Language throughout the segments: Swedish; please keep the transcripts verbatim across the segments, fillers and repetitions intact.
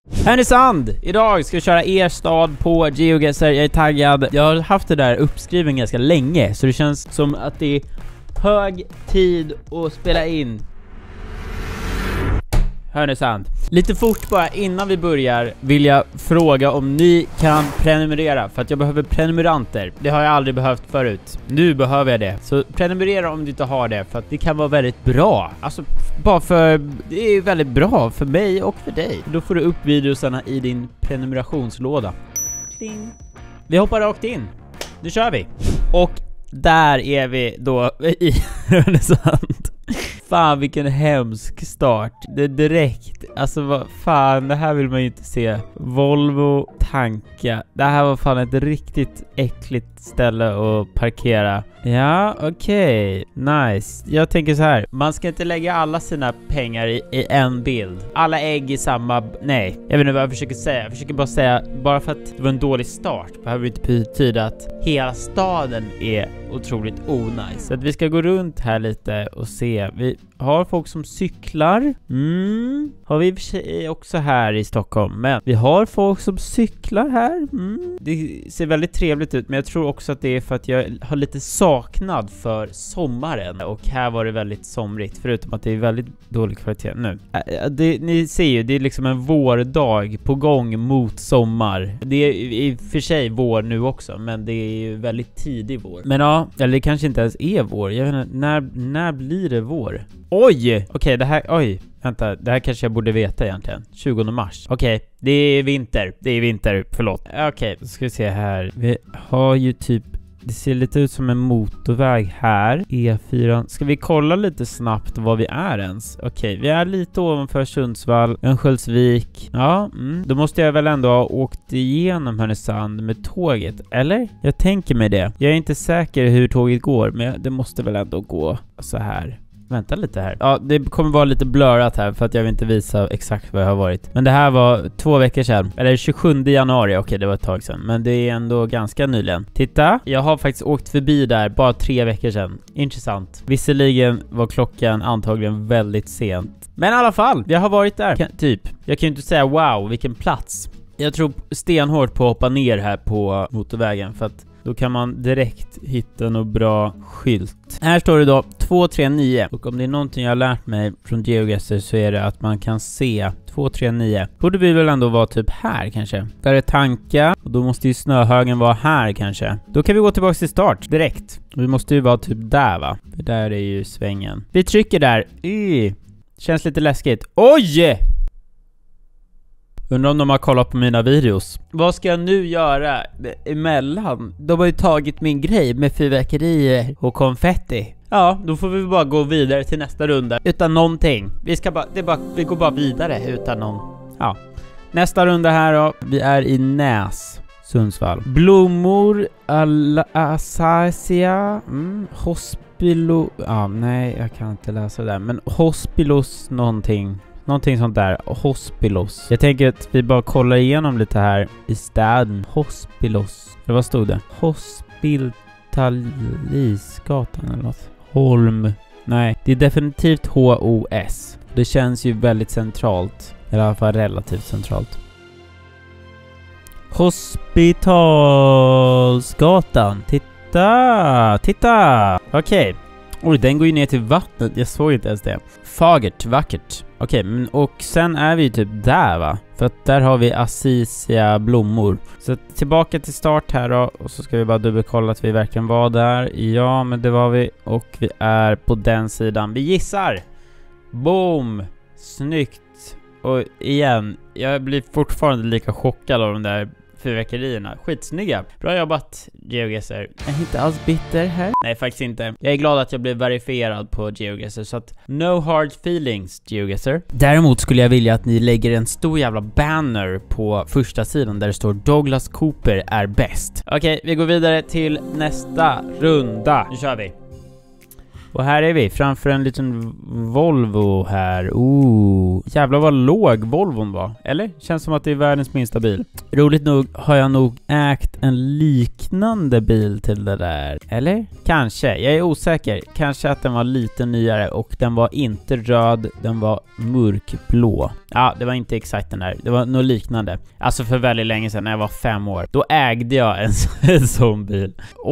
Härnösand! Idag ska vi köra er stad på GeoGuessr. Jag är taggad. Jag har haft det där uppskriven ganska länge, så det känns som att det är hög tid att spela in Härnösand. Lite fort bara innan vi börjar vill jag fråga om ni kan prenumerera, för att jag behöver prenumeranter. Det har jag aldrig behövt förut. Nu behöver jag det. Så prenumerera om du inte har det, för att det kan vara väldigt bra. Alltså bara för det är väldigt bra för mig och för dig. Då får du upp videosarna i din prenumerationslåda. Ding. Vi hoppar rakt in. Nu kör vi. Och där är vi då i Härnösand. Fan, vilken hemsk start. Det är direkt. Alltså vad fan, det här vill man ju inte se. Volvo tanka. Det här var fan ett riktigt äckligt ställe att parkera. Ja, okej. Okay. Nice. Jag tänker så här. Man ska inte lägga alla sina pengar i, i en bild. Alla ägg i samma... Nej, jag vet inte vad jag försöker säga. Jag försöker bara säga, bara för att det var en dålig start behöver inte betyda att hela staden är otroligt onajs. Så att vi ska gå runt här lite och se. Vi har folk som cyklar. Mm. Har vi i och för sig också här i Stockholm. Men vi har folk som cyklar här. Mm. Det ser väldigt trevligt ut. Men jag tror också att det är för att jag har lite saknad för sommaren. Och här var det väldigt somrigt. Förutom att det är väldigt dålig kvalitet nu. Äh, det, ni ser ju, det är liksom en vårdag på gång mot sommar. Det är i och för sig vår nu också. Men det är ju väldigt tidig vår. Men ja, eller det kanske inte ens är vår. Jag vet inte, när, när blir det vår? Oj! Okej, okay, det här... Oj, vänta. Det här kanske jag borde veta egentligen. tjugonde mars. Okej, okay, det är vinter. Det är vinter, förlåt. Okej, okay, då ska vi se här. Vi har ju typ... Det ser lite ut som en motorväg här. E fyra. Ska vi kolla lite snabbt vad vi är ens? Okej, okay, vi är lite ovanför Sundsvall. Örnsköldsvik. Ja, mm. Då måste jag väl ändå ha åkt igenom Härnösand med tåget. Eller? Jag tänker mig det. Jag är inte säker hur tåget går, men det måste väl ändå gå så här. Vänta lite här. Ja, det kommer vara lite blurrat här för att jag vill inte visa exakt vad jag har varit. Men det här var två veckor sedan. Eller tjugosjunde januari. Okej, det var ett tag sedan. Men det är ändå ganska nyligen. Titta, jag har faktiskt åkt förbi där bara tre veckor sedan. Intressant. Visserligen var klockan antagligen väldigt sent. Men i alla fall, jag har varit där. Kan, typ. Jag kan ju inte säga wow, vilken plats. Jag tror stenhårt på att hoppa ner här på motorvägen för att då kan man direkt hitta något bra skylt. Här står det då två tre nio. Och om det är någonting jag har lärt mig från GeoGuessr så är det att man kan se två tre nio. Borde vi väl ändå vara typ här kanske. Där är tanka. Och då måste ju snöhögen vara här kanske. Då kan vi gå tillbaka till start direkt. Vi måste ju vara typ där, va? För där är ju svängen. Vi trycker där. Y. Känns lite läskigt. Oj! Undrar om de har kollat på mina videos. Vad ska jag nu göra emellan? De har ju tagit min grej med fyrverkerier och konfetti. Ja, då får vi bara gå vidare till nästa runda utan någonting. Vi ska bara, det är bara, vi går bara vidare utan någon. Ja. Nästa runda här då. Vi är i Näs, Sundsvall. Blommor, Asacia, mm, Hospilo. Ja, nej, jag kan inte läsa det där. Men Hospilos någonting. Någonting sånt där. Hospilos. Jag tänker att vi bara kollar igenom lite här i städen. Hospilos. Eller vad stod det? Hospitalisgatan eller något. Holm. Nej, det är definitivt H O S. Det känns ju väldigt centralt. Eller i alla fall relativt centralt. Hospitalsgatan. Titta! Titta! Okej. Okay. Oj, den går ju ner till vattnet. Jag såg inte ens det. Fagert, vackert. Okej, okay, och sen är vi typ där, va? För att där har vi Acacia blommor. Så tillbaka till start här då. Och så ska vi bara dubbelkolla att vi verkligen var där. Ja, men det var vi. Och vi är på den sidan. Vi gissar! Boom! Snyggt! Och igen, jag blir fortfarande lika chockad av de där fyrverkerierna. Skitsnygga. Bra jobbat, GeoGuessr. Jag är inte alls bitter här. Nej, faktiskt inte. Jag är glad att jag blev verifierad på GeoGuessr, så att no hard feelings, GeoGuessr. Däremot skulle jag vilja att ni lägger en stor jävla banner på första sidan där det står Douglas Cooper är bäst. Okej, okay, vi går vidare till nästa runda. Nu kör vi. Och här är vi framför en liten Volvo här. Ooh. Jävlar vad låg Volvon var. Eller? Känns som att det är världens minsta bil. Roligt nog har jag nog ägt en liknande bil till det där. Eller? Kanske. Jag är osäker. Kanske att den var lite nyare och den var inte röd. Den var mörkblå. Ja, det var inte exakt den där. Det var något liknande. Alltså för väldigt länge sedan när jag var fem år. Då ägde jag en, en sån bil.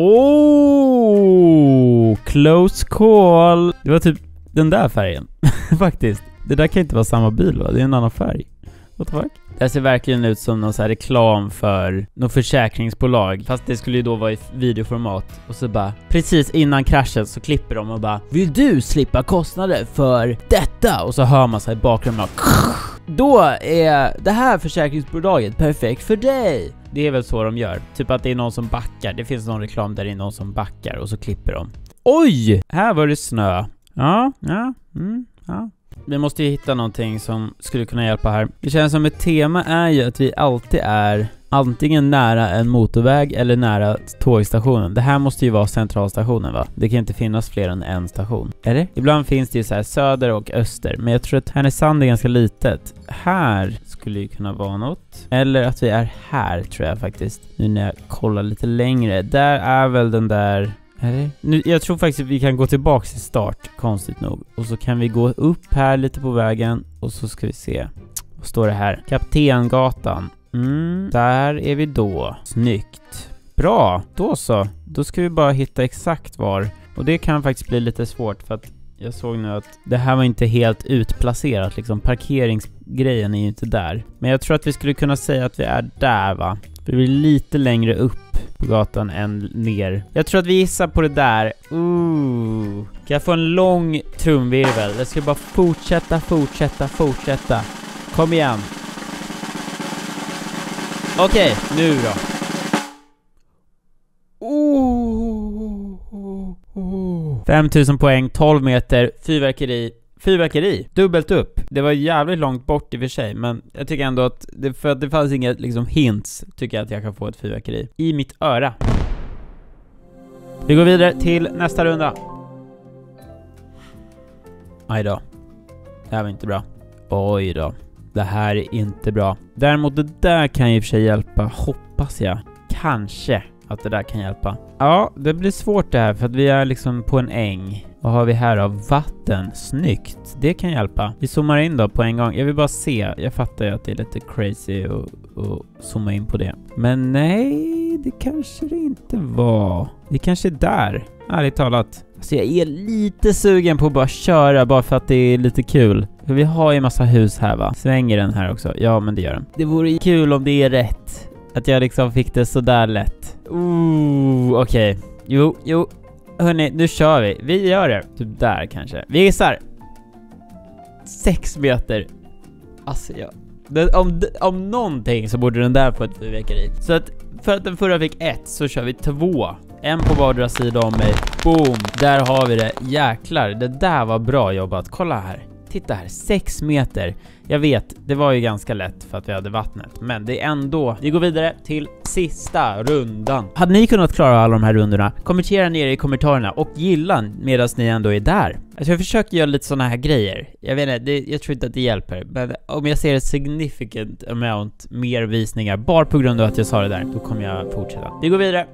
Oh, close call. Det var typ den där färgen. Faktiskt. Det där kan inte vara samma bil, va? Det är en annan färg. What the fuck? Det ser verkligen ut som någon så här reklam för något försäkringsbolag. Fast det skulle ju då vara i videoformat. Och så bara, precis innan kraschen så klipper de och bara, vill du slippa kostnader för detta? Och så hör man så här i bakgrunden. Då är det här försäkringsbolaget perfekt för dig. Det är väl så de gör. Typ att det är någon som backar. Det finns någon reklam där det är någon som backar och så klipper de. Oj! Här var det snö. Ja, ja, mm, ja. Vi måste ju hitta någonting som skulle kunna hjälpa här. Det känns som ett tema är ju att vi alltid är antingen nära en motorväg eller nära tågstationen. Det här måste ju vara centralstationen, va? Det kan inte finnas fler än en station. Är det? Ibland finns det ju så här söder och öster. Men jag tror att Härnösand är ganska litet. Här skulle ju kunna vara något. Eller att vi är här, tror jag faktiskt. Nu när jag kollar lite längre. Där är väl den där... Eller? Nu, jag tror faktiskt att vi kan gå tillbaka till start, konstigt nog. Och så kan vi gå upp här lite på vägen. Och så ska vi se. Vad står det här? Kaptengatan. Mm, där är vi då. Snyggt. Bra, då så. Då ska vi bara hitta exakt var. Och det kan faktiskt bli lite svårt för att jag såg nu att det här var inte helt utplacerat. Liksom parkeringsgrejen är ju inte där. Men jag tror att vi skulle kunna säga att vi är där, va? För vi är lite längre upp på gatan än ner. Jag tror att vi gissar på det där. Ooh. Kan jag få en lång trumvirvel? Jag ska bara fortsätta, fortsätta, fortsätta. Kom igen. Okej, okay, nu då. Oh, oh, oh. fem tusen poäng, tolv meter, fyrverkeri. Fyrverkeri, dubbelt upp. Det var jävligt långt bort i och för sig, men jag tycker ändå att det, för att det fanns inget liksom hints, tycker jag att jag kan få ett fyrverkeri i mitt öra. Vi går vidare till nästa runda. Aj då. Det här var inte bra. Oj då. Det här är inte bra. Däremot det där kan ju i och för sig hjälpa, hoppas jag. Kanske att det där kan hjälpa. Ja, det blir svårt det här för att vi är liksom på en äng. Vad har vi här då? Vatten. Snyggt. Det kan hjälpa. Vi zoomar in då på en gång. Jag vill bara se. Jag fattar ju att det är lite crazy att, att zooma in på det. Men nej, det kanske det inte var. Det kanske är där. Ärligt talat. Alltså jag är lite sugen på att bara köra bara för att det är lite kul. För vi har ju massa hus här, va? Svänger den här också? Ja, men det gör den. Det vore kul om det är rätt. Att jag liksom fick det så där lätt. Ooh, okej. Okay. Jo, jo. Hörrni, nu kör vi. Vi gör det. Typ där kanske. Vi gissar. Sex meter. Alltså, ja. Den, om, om någonting så borde den där få ett fyrverkeri. Så att för att den förra fick ett så kör vi två. En på vardera sida om mig. Boom. Där har vi det. Jäklar. Det där var bra jobbat. Kolla här. Titta här. Sex meter. Jag vet, det var ju ganska lätt för att vi hade vattnet. Men det är ändå... Vi går vidare till sista rundan. Hade ni kunnat klara alla de här rundorna? Kommentera ner i kommentarerna och gilla medan ni ändå är där. Alltså jag försöker göra lite såna här grejer. Jag vet inte, det, jag tror inte att det hjälper. Men om jag ser ett significant amount mer visningar bara på grund av att jag sa det där, då kommer jag fortsätta. Vi går vidare.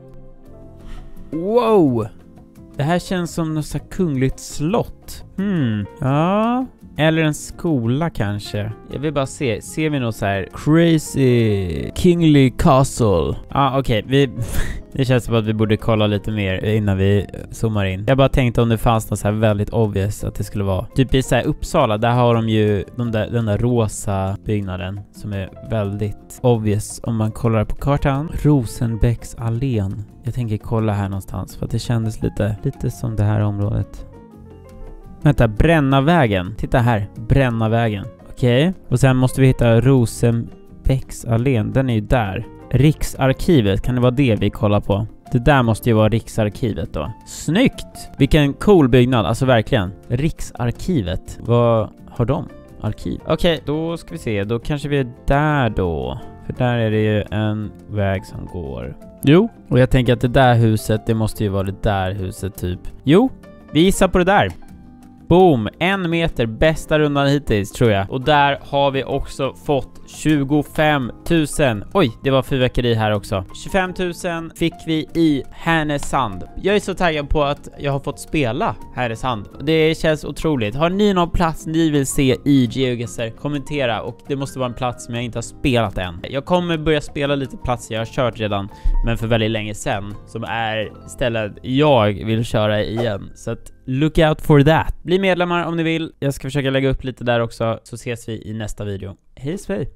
Wow! Det här känns som något så kungligt slott. Hmm, ja... Eller en skola kanske. Jag vill bara se. Ser vi något så här crazy kingly castle? Ja, ah, okej. Okay. Vi det känns som att vi borde kolla lite mer innan vi zoomar in. Jag bara tänkte om det fanns något så här väldigt obvious att det skulle vara. Typ i så här Uppsala, där har de ju de där, den där rosa byggnaden som är väldigt obvious om man kollar på kartan. Rosenbäcksallén. Jag tänker kolla här någonstans för att det kändes lite, lite som det här området. Vänta, Brännavägen. Titta här, Brännavägen. Okej, okay. Och sen måste vi hitta Rosenbäcksallén. Den är ju där. Riksarkivet, kan det vara det vi kollar på? Det där måste ju vara Riksarkivet då. Snyggt! Vilken cool byggnad, alltså verkligen. Riksarkivet, vad har de? Arkiv. Okej, okay, då ska vi se. Då kanske vi är där då. För där är det ju en väg som går. Jo, och jag tänker att det där huset, det måste ju vara det där huset typ. Jo. Vi gissar på det där. Boom, en meter, bästa rundan hittills tror jag. Och där har vi också fått tjugofem tusen. Oj, det var fyrverkeri här också. tjugofem tusen fick vi i Härnösand. Jag är så taggad på att jag har fått spela Härnösand. Det känns otroligt. Har ni någon plats ni vill se i GeoGuessr? Kommentera, och det måste vara en plats som jag inte har spelat än. Jag kommer börja spela lite platser jag har kört redan, men för väldigt länge sedan, som är stället jag vill köra igen. Så att look out for that. Bli medlemmar om ni vill. Jag ska försöka lägga upp lite där också, så ses vi i nästa video. Hej svej!